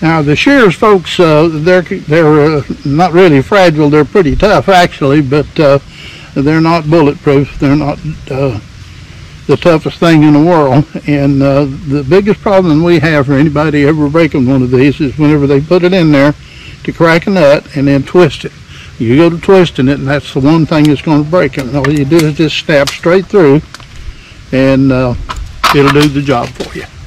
Now the shears, folks, they're not really fragile. They're pretty tough actually, but they're not bulletproof. They're not the toughest thing in the world. And the biggest problem we have for anybody ever breaking one of these is whenever they put it in there to crack a nut and then twist it. You go to twisting it, and that's the one thing that's going to break it. And all you do is just stab straight through, and it'll do the job for you.